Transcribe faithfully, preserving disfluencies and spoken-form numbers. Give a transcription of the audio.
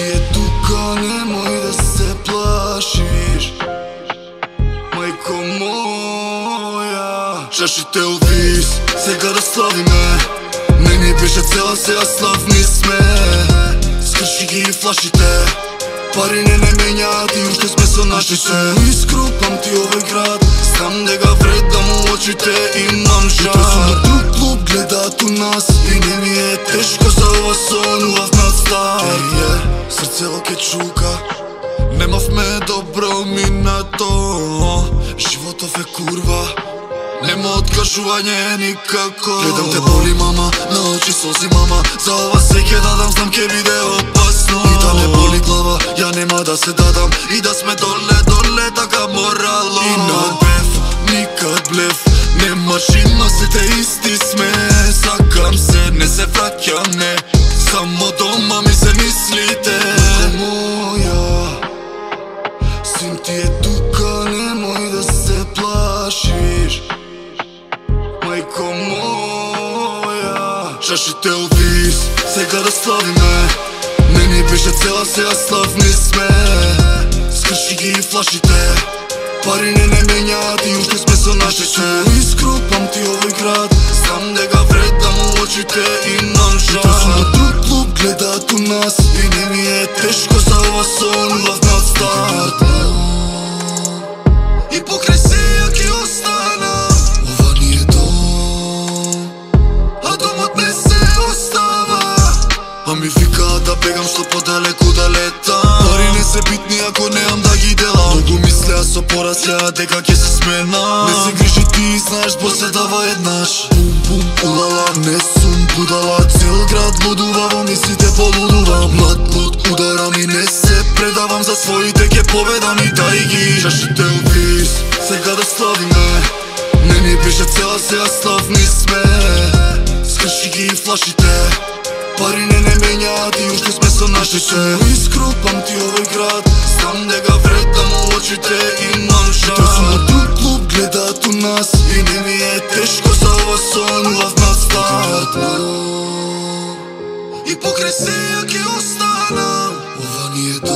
ti je tuka, nemoj da se plašiš, majko moja. Čašite u vis, сега да славиме, не ни беше цела, сега славни сме. Скрши ги флашите, пари не не менят и уште сме со нашите. Искрупам ти овој град, знам дека вредам у очите, имам жар. И сум на друг клуб, гледат у нас и не ми е тешко за ова сон, улав над стар. Ей, е, срцево ке чука, немавме добро минато, животов е курва, нема откажување никако. Гледам те боли мама, на очи солзи мама, за ова се ке дадам, знам ке биде опасно. И да не боли глава, ја нема да се дадам, и да сме доле, доле, така морало. И на бев, никад блев, не машина, сите исти сме. Сакам се, не се враќам, не, само дома ми се мислите. Майко моја, син ти е тука, немој да се плашиш, майко моја. Чашите у вис, сега да славиме, не ни беше цела, сега славни сме. Скрши ги флашите, пари не не менјат и уште сме со нашите. Искрупам ти овој град, знам дека вредам у очите, имам жар. И сум на друг клуб, гледат у нас и не ми е тешко за ова сон, улав над старт. И покрај се ја ке останам, ова ни е дом, а домот не се остава. А ми викаат да бегам што подалеку да летам. Пари не се битни ако неам да ги делам. Многу мислеа со пораслеа дека ќе се смена. Не се грижи ти, знаеш, бо се дава еднаш. Бум бум улала, не сум будала, цел град лудува, во мислите полудувам. Млад луд ударам и не се предавам, за своите ќе победам и дај ги. Чашите у вис, сега да славиме, не ни беше цела, сега славни сме. Скрши ги флашите, пари не не менјат и уште сме со нашите. Искрупам ти овој град, знам дека вредам у очите, имам жар. И сум на друг клуб, гледат у нас и не ми е тешко за ова сон, улав над старт. И покрај се ја ке останам, ова ни е